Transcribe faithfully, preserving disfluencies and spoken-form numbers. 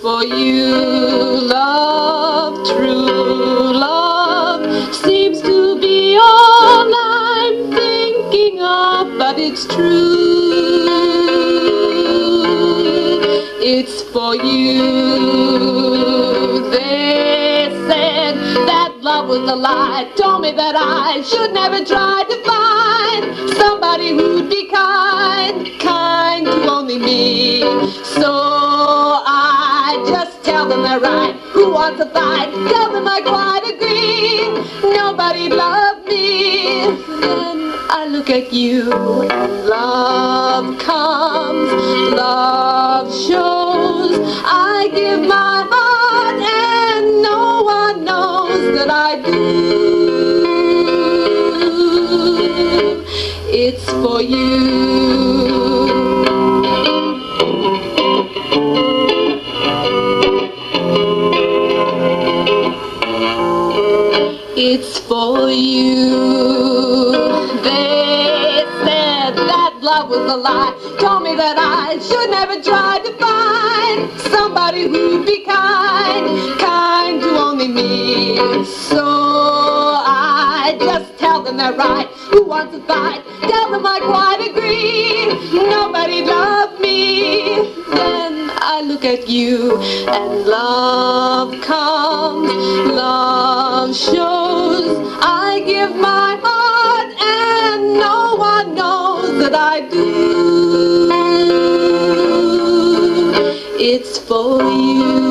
for you. Love, true love, seems to be all I'm thinking of, but it's true. It's for you. They said that love was a lie, told me that I should never try to find somebody who'd be kind, kind to only me. So I just tell them they're right. Who wants a fight? Tell them I quite agree. Nobody loved me. Then I look at you and love comes, love shows. I give my heart and no one knows that I do. It's for you. It's for you. They said that love was a lie, told me that I should never try to find somebody who'd be kind, kind to only me. So I just tell them they're right. Who wants to fight? Tell them I quite agree. Nobody loved me. Then I look at you and love comes, love shows. I give my heart and no one knows that I do. It's for you.